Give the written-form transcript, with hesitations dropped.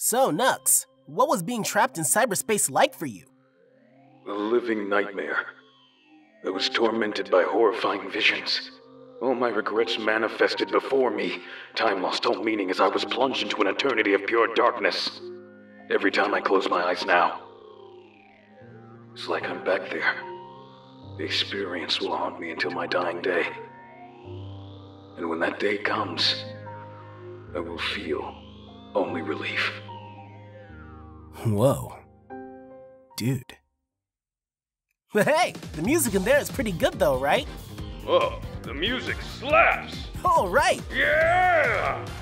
So, Nux, what was being trapped in cyberspace like for you? A living nightmare. I was tormented by horrifying visions. All my regrets manifested before me. Time lost all meaning as I was plunged into an eternity of pure darkness. Every time I close my eyes now, it's like I'm back there. The experience will haunt me until my dying day. And when that day comes, I will feel only relief. Whoa. Dude. But hey, the music in there is pretty good though, right? Oh, the music slaps! All right! Yeah!